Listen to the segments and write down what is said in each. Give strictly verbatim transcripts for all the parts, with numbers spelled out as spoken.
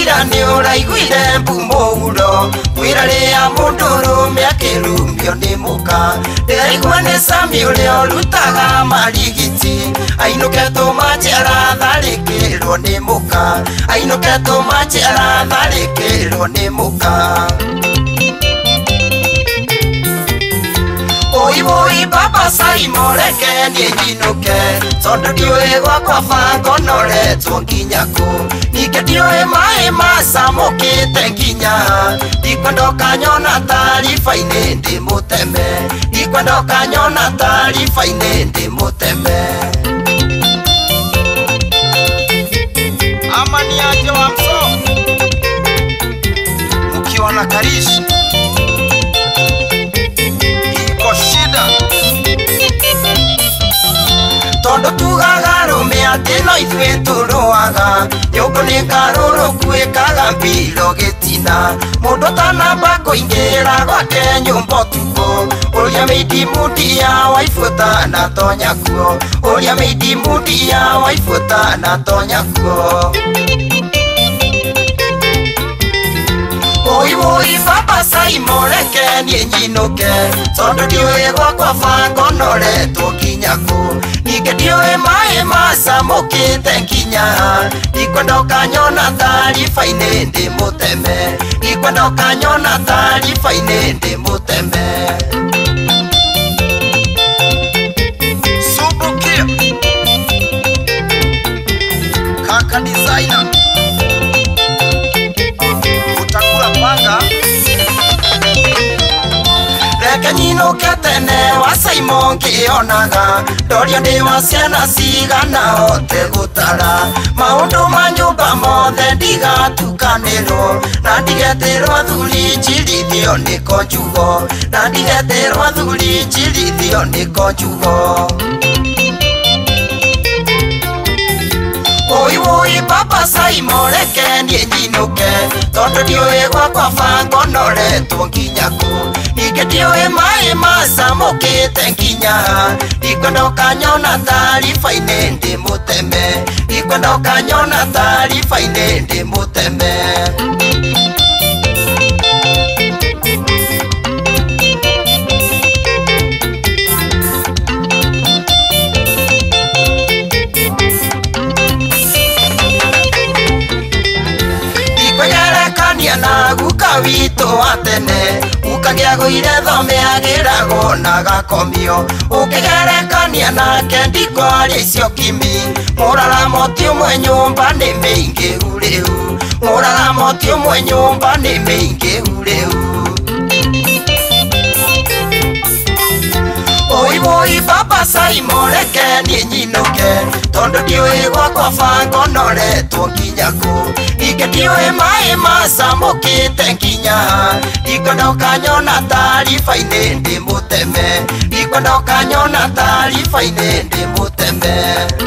ira ni uraiguire mbumuro wira ria munduru miakirumbio ni muka ndiraigua ni Sami uria urutaga marigiti ainuke tumachi aratharikirwo ni muka ainuke tumachi aratharikirwo ni muka Oi oi Baba Simon reke ni nyinuke tondu ndiũĩ gwakwa bango noretwo nginya kũ ningĩ ndiũĩ maĩ macamũkĩte nginya ndikwenda ũkanyona taariba-inĩ ndĩmũteme ndikwenda ũkanyona taariba-inĩ ndĩmũteme Amani aje wa mso mkiona Karishi shida Tondo tugaga rume ati no ithuĩ tũrũaga nyũngũ nĩ ngarũrũ kuĩkaga mbiro gĩtina mũndũ tanamba kũingĩra gwake nyũmba ũtukũ ũrĩa mĩindi mundia waibuta na tonya kuo ũrĩa mĩindi mundia waibuta na tonya kuo Oi oi Baba Simon reke ni nyinuke tondu ndiũĩ gwakwa bango noretwo nginya kũ ningĩ ndiũĩ maĩ macamũkĩte nginya ndikwenda ũkanyona taariba-inĩ ndĩmũteme ndikwenda ũkanyona taariba-inĩ ndĩmũteme Subukia Kaka designer Reke nyinuke tene wa Simon ngĩonaga ndorio nĩ wa ciana cigana hote gũtara maũndũ ma nyũmba mothe ndigatukanĩrwo na ndigetĩrwo athuri njirithio nĩko njugo na ndigetĩrwo athuri njirithio nĩko njugo Oi oi Baba Simon reke ni nyinuke tondu ndiũĩ gwakwa bango noretwo nginya kũ ningĩ ndiũĩ maĩ macamũkĩte nginya ndikwenda ũkanyona taariba-inĩ ndĩmũteme ndikwenda ũkanyona taariba-inĩ ndĩmũteme na guka witũ wa tene ukagĩa gũire thomeagĩragwo na gakomio ũkĩgerekania nake ndikwaria icio kimi mũraramo ti ũmwe nyũmba nĩ mĩingĩhu rĩu mũraramo ti ũmwe nyũmba nĩ mĩingĩhu rĩu Oi oi Baba Simon reke ni nyinuke tondu ndiũĩ gwakwa bango noretwo nginya kũ ningĩ ndiũĩ maĩ macamũkĩte nginya ndikwenda ũkanyona taariba-inĩ ndĩmũteme ndikwenda ũkanyona taariba-inĩ ndĩmũteme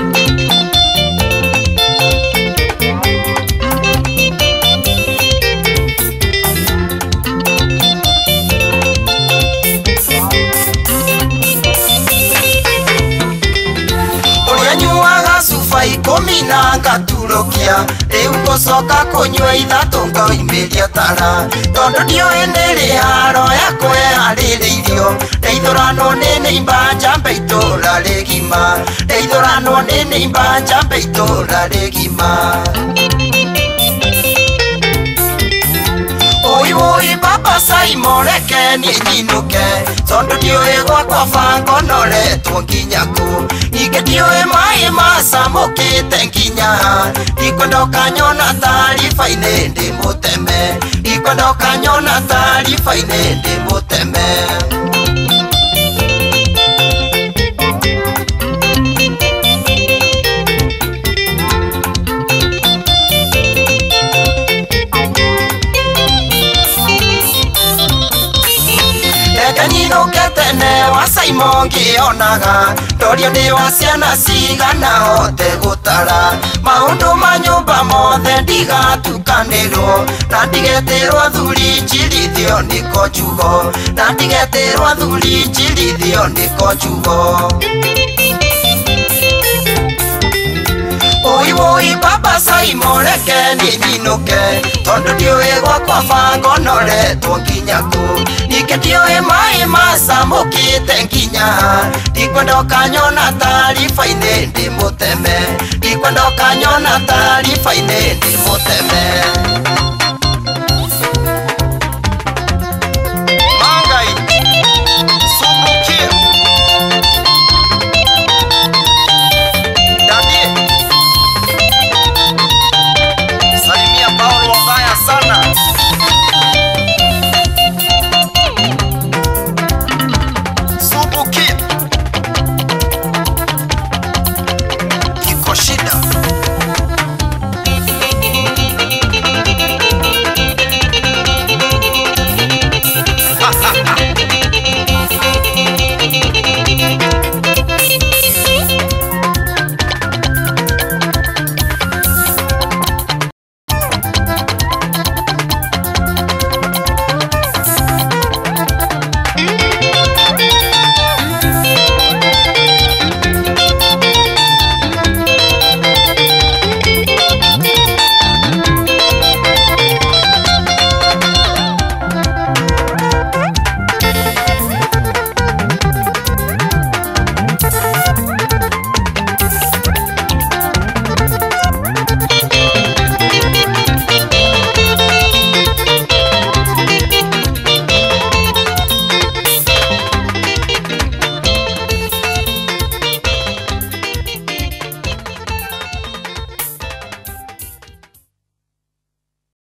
ikũmi na ngaturukia rĩu ngũcoka kũnyua ithatũ ngoimĩria tara tondu ndiũĩ nĩ rĩ haro ya kwĩharĩrĩirio ndeithũranwo nĩ nĩimba njambe itũra rĩgima ndeithũranwo nĩ nĩimba njambe itũra rĩgima Oi oi Baba Simon reke ni nyinuke tondu ndiũĩ gwakwa bango noretwo nginya kũ ningĩ ndiũĩ maĩ macamũkĩte nginya ndikwenda ũkanyona taariba-inĩ ndĩmũteme ndikwenda ũkanyona taariba-inĩ ndĩmũteme Nyinuke tene wa Simon ngĩonaga ndorio nĩ wa ciana cigana hote gũtara maũndũ ma nyũmba mothe ndigatukanĩrwo na ndigetĩrwo athuri njirithio nĩko njugo na ndigetĩrwo athuri njirithio nĩko njugo Oi oi Baba Simon reke ni nyinuke tondu ndiũĩ gwakwa bango noretwo nginya kũ ningĩ ndiũĩ maĩ macamũkĩte nginya ndikwenda ũkanyona taariba-inĩ ndĩmũteme ndikwenda ũkanyona taariba-inĩ ndĩmũteme